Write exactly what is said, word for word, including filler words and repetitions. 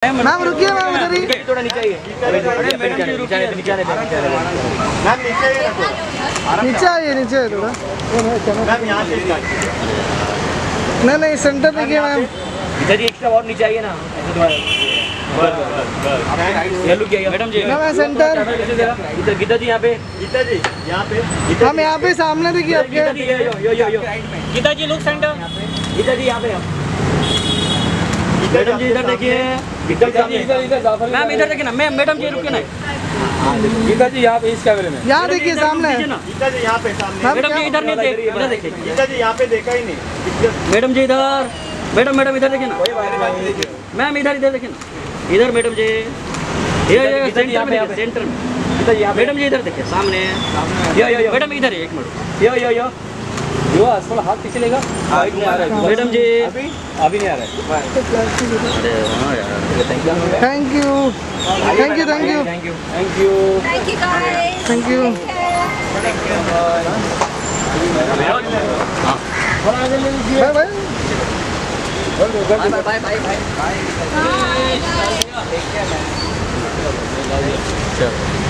Ma'am रुकिए ma'am उधर ही थोड़ा नीचे आइए। नीचे आइए नीचे थोड़ा। नहीं नहीं सेंटर देखिए मैम। इधर ही एक्स्ट्रा और नीचे आइए ना। मैडम जी मैम सेंटर इधर गीता जी यहाँ पे। गीता जी यहाँ पे। हम यहाँ पे सामने देखिए आपके। Yo yo yo yo Geeta ji look centre. Geeta ji यहाँ पे। मैडम जी इधर देखिए। गीता जी इधर इधर मैम इधर देखिए ना। मैम मैडम जी रुकिए ना। गीता जी यहाँ पे इस कैमरे में। यहाँ देखिए सामने। गीता जी यहाँ पे सामने। मैडम जी इधर नहीं देख इधर देखिए। गीता जी यहाँ पे देखा ही नहीं। मैडम जी इधर। मैडम मैडम इधर देखिए ना। मैम इधर इधर देखिए ना। इधर मैडम जी ये ये सेंटर में सेंटर में। मैडम जी इधर देखिए सामने। यो यो यो मैडम इधर एक मिनट। यो यो यो यो थोड़ा हाथ पीछे लेगा। नहीं आ रहा है मैडम जी। अभी अभी नहीं आ रहा है। अरे हाँ यार thank you thank you thank you thank you thank you thank you Thank you guys. Thank you. Bye bye. Bye bye bye bye.